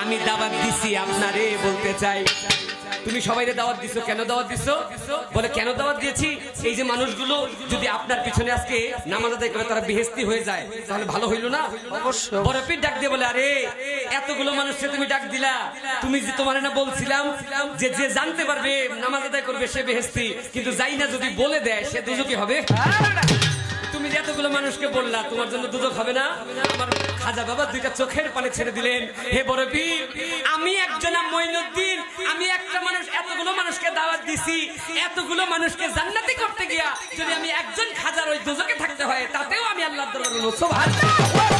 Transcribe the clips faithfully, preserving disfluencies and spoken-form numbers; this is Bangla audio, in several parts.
আমি দাওয়াত দিছি আপনারে বলতে চাই তুমি সবাইরে দাওয়াত দিছো কেন দাওয়াত দিছো বলে কেন দাওয়াত দিয়েছি এই যে মানুষগুলো যদি আপনার পিছনে আজকে নামাজ আদায় করে তারা বেহেশতি হয়ে যায় তাহলে ভালো হইল না অবশ্যই বড় পীর ডাক দিয়ে বলে আরে এতগুলো মানুষকে তুমি ডাক দিলা তুমি যে তোমারে না বলছিলাম যে যে জানতে পারবে নামাজ আদায় করবে সে বেহেশতি কিন্তু যাই না যদি বলে দেয় সে দুজকি হবে তুমি যে এতগুলো মানুষকে বললা তোমার জন্য দুজক হবে না আমার খাজা বাবা দুইটা চোখের পানি ছেড়ে দিলেন হে বড় পীর আমি একজন মঈনুদ্দিন আমি একটা মানুষ এতগুলো মানুষকে দাওয়াত দিছি এতগুলো মানুষকে জান্নাতি করতে গিয়া যদি আমি একজন খাজার ওই দুজকে থাকতে হয় তাতেও আমি আল্লাহর দরবারে সুবহানাল্লাহ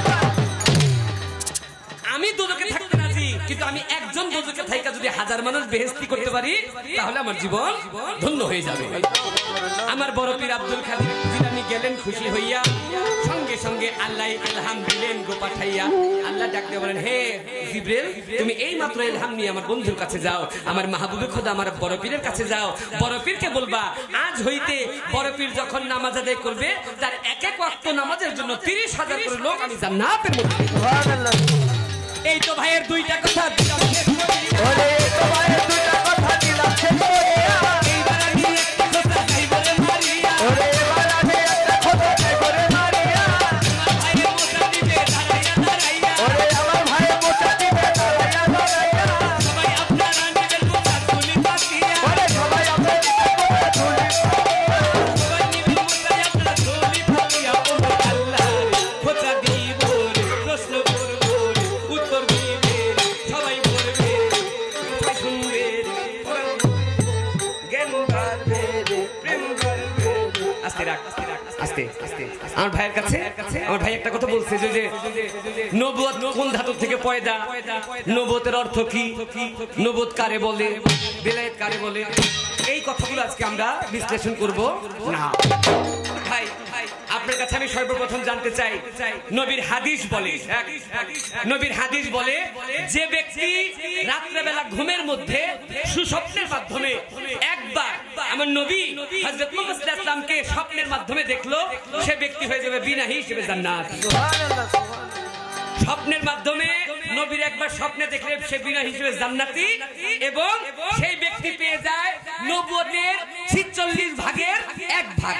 আমি দুজকে থাকতে রাজি কিন্তু আমি একজন দুজকে থাইকা যদি হাজার মানুষ বেহেশতি করতে পারি তাহলে আমার জীবন ধন্য হয়ে যাবে আমার বড় পীর আব্দুল কাদের জিলানী গেলেন খুশি হইয়া সঙ্গে সঙ্গে আল্লাহ ইলহাম দিলেন গো পাঠাইয়া আল্লাহ ডাক দিয়ে বলেন হে জিবরিল তুমি এই মাত্র ইলহাম নিয়ে আমার বন্ধুর কাছে যাও আমার মাহবুবে খোদা আমার বড় পীরের কাছে যাও বড় পীরকে বলবা আজ হইতে বড় পীর যখন নামাজ আদায় করবে তার এক এক ওয়াক্ত নামাজের জন্য তিরিশ হাজার করে লোক আমি জান্নাতের মধ্যে সুবহানাল্লাহ এই তো ভাইয়ের দুইটা কথা দিলাম ওরে তো ভাইয়ের দুইটা কথা দিলাম এইবার আমি একটা কথা চাই বলে মারিয়া ওরে এবার আমি একটা কথা চাই বলে মারিয়া আমার ভাইয়ের মোটা দিবে দাঁড়াইয়া দাঁড়াইয়া ওরে আমার ভাইয়ের মোটা দিবে দাঁড়াইয়া দাঁড়াইয়া সবাই আপনারা নেবেন মোটা তুলি পাতিয়া ওরে সবাই আপনারা নেবেন মোটা তুলি সবাই নেবেন মোটা আপনারা তুলি পাতিয়া ও আল্লাহ খোঁচা দিব রে প্রশ্ন করব উত্তর দিবে সবাই বলবে সবাই শুনবে জ্ঞান বাড়বে প্রেম বাড়বে আস্তে রাখ আস্তে আস্তে আমার ভাইয়ের কাছে আমার ভাই একটা কথা বলছে যে যে নবুয়ত কোন ধাতু থেকে পয়দা নবুয়তের অর্থ কি নবুয়ত কারে বলে বেলায়েত কারে বলে এই কথাগুলো আজকে আমরা বিশ্লেষণ করব না ভাই আপনার কাছে আমি সর্বপ্রথম জানতে চাই নবীর হাদিস বলে নবীর হাদিস বলে যে ব্যক্তি রাত্রেবেলা ঘুমের মধ্যে সুস্বপ্নের মাধ্যমে একবার আমার নবী হযরত মুহাম্মদ সাল্লাল্লাহু আলাইহি ওয়াসাল্লামকে স্বপ্নের মাধ্যমে দেখলো সে ব্যক্তি হয়ে যাবে বিনা হিসেবে জান্নাত সুবহানাল্লাহ স্বপ্নের মাধ্যমে নবীর একবার স্বপ্নে দেখলে সে বিনা হিসেবে জান্নাতি এবং সেই ব্যক্তি পেয়ে যায় নবুয়তের ছিচল্লিশ ভাগের এক ভাগ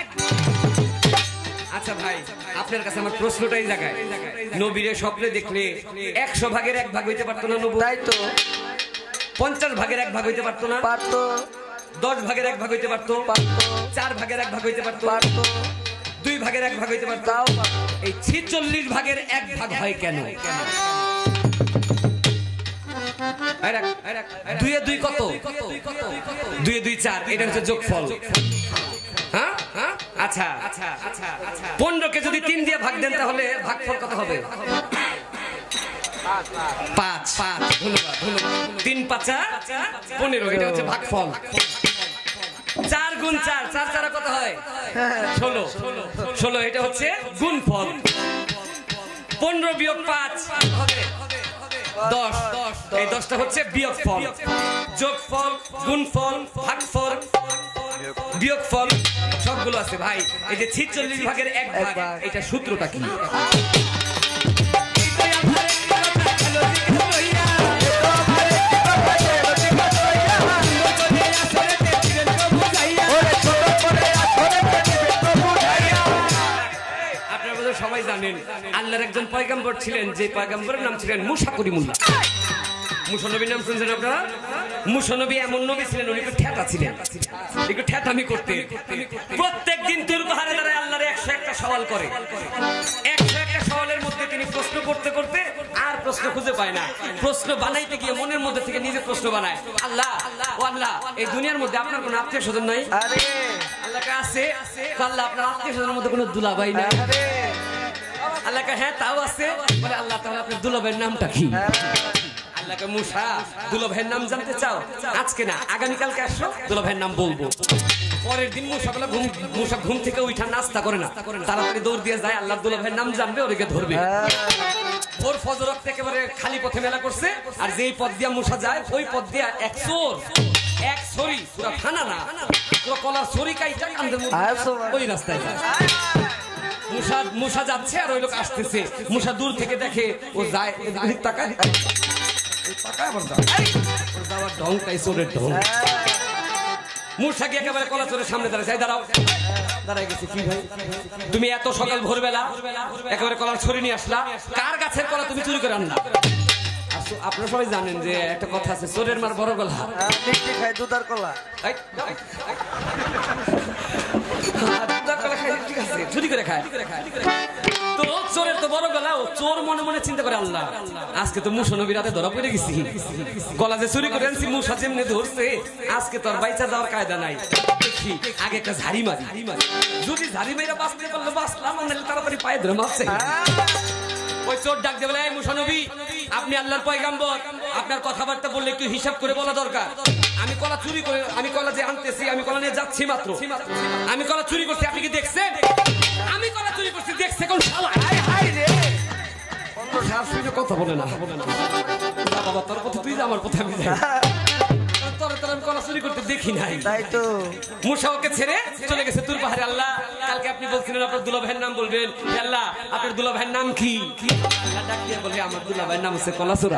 আচ্ছা ভাই আপনার কাছে আমার প্রশ্নটাই জায়গায় নবীর স্বপ্নে দেখলে একশো ভাগের এক ভাগ হইতে পারতো না নবু তাই তো পঞ্চাশ ভাগের এক ভাগ হইতে পারতো না পারতো দশ ভাগের এক ভাগ হইতে পারতো পারতো চার ভাগের এক ভাগ হইতে পারতো পারতো দুই ভাগের এক ভাগ হইতে পারতো এই ছিচল্লিশ ভাগের এক ভাগ হয় কেন দুই দুই কত দুই দুই চার এটা হচ্ছে যোগফল হ্যাঁ আচ্ছা আচ্ছা আচ্ছা আচ্ছা পনেরোকে যদি তিন দিয়ে ভাগ দেন তাহলে ভাগফল কত হবে পাঁচ পাঁচ ধন্যবাদ ধন্যবাদ তিন পাঁচা পনেরো এটা হচ্ছে ভাগফল চার গুণ চার চার চারা কত হয় ষোলো ষোলো এটা হচ্ছে গুণফল পনেরো বিয়োগ পাঁচ হবে দশ এই দশটা হচ্ছে বিয়োগফল যোগফল গুণফল ভাগফল বিয়োগফল সবগুলো আছে ভাই এই যে ছিচল্লিশ ভাগের এক ভাগ এটা সূত্রটা কি সবাই জানেন আল্লাহর একজন পয়গম্বর ছিলেন যে পয়গম্বরের নাম ছিলেন মুসা করিমুল্লাহ মুসা নবীর নাম শুনছেন আপনারা মুসা নবী এমন নবী ছিলেন উনি একটু ঠেটা ছিলেন একটু ঠেটামি করতে প্রত্যেক দিন দুর্বাহারে দাঁড়ায় আল্লাহর একশো একটা সওয়াল করে একশো একটা সওয়ালের মধ্যে তিনি প্রশ্ন করতে করতে আর প্রশ্ন খুঁজে পায় না প্রশ্ন বানাইতে গিয়ে মনের মধ্যে থেকে নিজে প্রশ্ন বানায় আল্লাহ ও আল্লাহ এই দুনিয়ার মধ্যে আপনার কোনো আত্মীয় স্বজন নাই আরে আল্লাহকে আছে আল্লাহ আপনার আত্মীয় স্বজনের মধ্যে কোনো দুলাভাই নাই আরে আল্লাহকে হ্যাঁ তাও আছে বলে আল্লাহ তাহলে আপনার দুলাভাইয়ের নামটা কি আল্লাহকে মুসা দুলাভাইয়ের নাম জানতে চাও আজকে না আগামীকালকে আসো দুলাভাইয়ের নাম বলবো পরের দিন মুসাবেলা ঘুম মুসা ঘুম থেকে উঠা নাস্তা করে না তাড়াতাড়ি দৌড় দিয়ে যায় আল্লাহ দুলাভাইয়ের নাম জানবে ওদিকে ধরবে ভোর ফজর একেবারে খালি পথে মেলা করছে আর যেই পথ দিয়া মুসা যায় ওই পথ দিয়া এক চোর এক ছড়ি পুরা থানা না পুরো কলা ছড়ি কাইটা কান্দের মধ্যে ওই রাস্তায় যায় মুসা মুসা যাচ্ছে আর ওই লোক আসতেছে মুসা দূর থেকে দেখে ও যায় তাকায় যাওয়ার ঢংটাই চোরের ঢং। মূষাকে একেবারে কলা চোরের সামনে দাঁড়ায়, দাঁড়াও দাঁড়ায় গেছে। কি ভাই তুমি এত সকাল ভোরবেলা একেবারে কলার ছড়ি নিয়ে আসলা? কার গাছের কলা তুমি চুরি করে আনলা? আপনারা সবাই জানেন যে একটা কথা আছে, চোরের মার বড় গলা। খায় দুধার কলা, ঠিক আছে, চুরি করে খায়। তো চোরের তো বড় গলা, ও চোর মনে মনে চিন্তা করে আল্লাহ আজকে তো মুসা নবীর রাতে ধরা পড়ে গেছি, গলা যে চুরি করে আনছি মুসা যেমনি ধরছে, আজকে তো আর বাইচা যাওয়ার কায়দা নাই। দেখি আগে একটা ঝাড়ি মারি, যদি ঝাড়ি মাইরা বাঁচতে পারলে বাঁচলাম, নাহলে তাড়াতাড়ি পায়ে ধরে মারছে। ওই চোর ডাক দেবে, এই মুসা নবী আপনি আল্লাহর পয়গাম্বর, আপনার কথাবার্তা বললে একটু হিসাব করে বলা দরকার। আমি কলা চুরি করে, আমি কলা যে আনতেছি, আমি কলা নিয়ে যাচ্ছি মাত্র, আমি কলা চুরি করছি, আপনি কি দেখছেন? আমি কলা চুরি করছি, দেখছে কোন শালা? অন্য সার শুনে কথা বলে না, বাবা তোর কথা তুই যা, আমার কথা আমি যাই। তোর তোর আমি কলা চুরি করতে দেখি নাই, তাই তো মুসা ওকে ছেড়ে চলে গেছে তুর পাহাড়ে। আল্লাহ কালকে আপনি বলছিলেন আপনার দুলা ভাইয়ের নাম বলবেন, আল্লাহ আপনার দুলা ভাইয়ের নাম কি? আল্লাহ ডাক দিয়ে বলে আমার দুলা ভাইয়ের নাম হচ্ছে কলাচোরা।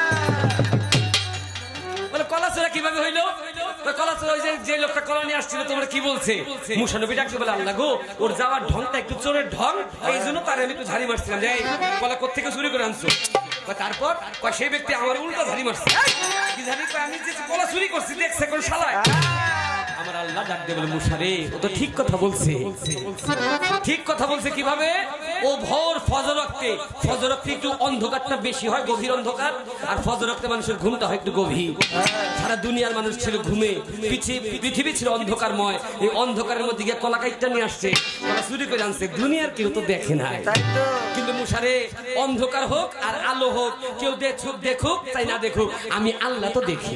বলে কলাচোরা কিভাবে হইলো? কলাচোরা ওই যে লোকটা কলা নিয়ে আসছিল তোমরা কি বলছে? মুসা নবী ডাকতে বলে আল্লাহ গো ওর যাওয়ার ঢংটা একটু চোরের ঢং, এই জন্য তার আমি একটু ঝাড়ি মারছিলাম যে কলা কোত্থেকে চুরি করে আনছো। তারপর সেই ব্যক্তি আমার উল্টা ঝাড়ি মারছে। কি ঝাড়ি? আমি যে কলা চুরি করছি দেখছে কোন শালায়। আমার আল্লাহ ডাক দিয়ে বলে মুসা রে ও তো ঠিক কথা বলছে। ঠিক কথা বলছে কিভাবে? ও ভোর ফজর রক্তে, ফজর রক্তে একটু অন্ধকারটা বেশি হয়, গভীর অন্ধকার, আর ফজর রক্তে মানুষের ঘুমটা হয় একটু গভীর। সারা দুনিয়ার মানুষ ছিল ঘুমে, পৃথিবী ছিল অন্ধকারময়, এই অন্ধকারের মধ্যে গিয়ে কলা কাইটটা নিয়ে আসছে, কলা চুরি করে আনছে, দুনিয়ার কেউ তো দেখে নাই। কিন্তু মুসা রে অন্ধকার হোক আর আলো হোক, কেউ দেখুক দেখুক চাই না দেখুক, আমি আল্লাহ তো দেখি,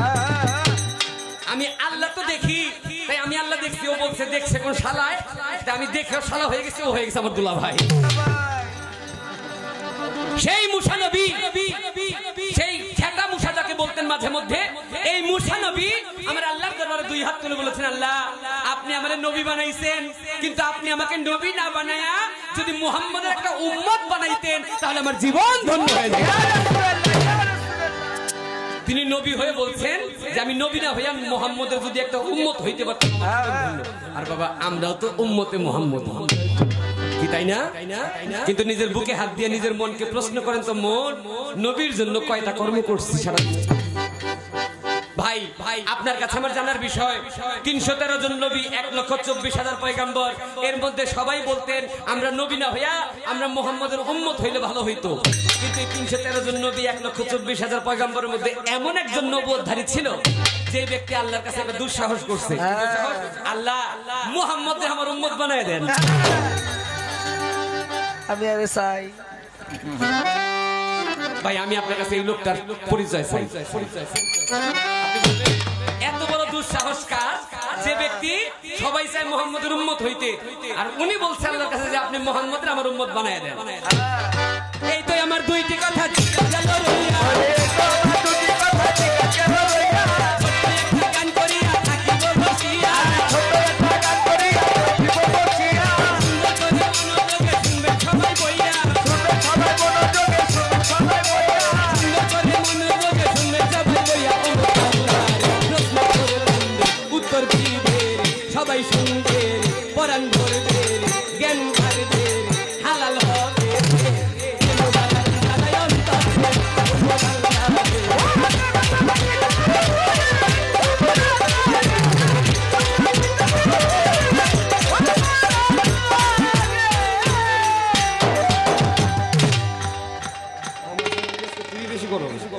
আমি আল্লাহ তো দেখি, তাই আমি আল্লাহ দেখছি। ও বলছে দেখছে কোন শালায়, আমি দেখে শালা হয়ে গেছে, ও হয়ে গেছে আমার দুলা ভাই। সেই মুসা নবী, সেই ঠেকা মুসা যাকে বলতেন মাঝে মধ্যে, এই মুসা নবী আমার আল্লাহর দরবারে দুই হাত তুলে বলেছেন আল্লাহ আপনি আমাদের নবী বানাইছেন, কিন্তু আপনি আমাকে নবী না বানায়া যদি মুহাম্মদের একটা উম্মত বানাইতেন তাহলে আমার জীবন ধন্য হয়ে যেত। তিনি নবী হয়ে বলছেন যে আমি নবী না হইয়া মুহাম্মদের যদি একটা উম্মত হইতে পারতাম। আর বাবা আমরাও তো উম্মতে মুহাম্মদ, কি তাই না? কিন্তু নিজের বুকে হাত দিয়ে নিজের মনকে প্রশ্ন করেন তো, মন নবীর জন্য কয়টা কর্ম করছি সারা? ভাই ভাই আপনার কাছে আমার জানার বিষয়, তিনশো তেরো জন নবী, এক লক্ষ চব্বিশ হাজার পয়গাম্বর, এর মধ্যে সবাই বলতেন আমরা নবী না হইয়া আমরা মুহাম্মদের উম্মত হইলে ভালো হইতো। কিন্তু এই তিনশো তেরো জন নবী, এক লক্ষ চব্বিশ হাজার পয়গাম্বরের মধ্যে এমন একজন নবুয়তধারী ছিল যে ব্যক্তি আল্লাহর কাছে একটা দুঃসাহস করছে, আল্লাহ মুহাম্মদকে আমার উম্মত বানায় দেন। আমি আরে চাই ভাই আমি আপনার কাছে এই লোকটার পরিচয় চাই। এত বড় দুঃসাহস কার? যে ব্যক্তি সবাই চায় মুহাম্মদের উম্মত হইতে, আর উনি বলছে আল্লাহর কাছে যে আপনি মুহাম্মদের আমার উম্মত বানায় দেন। এই তো আমার দুইটি কথা।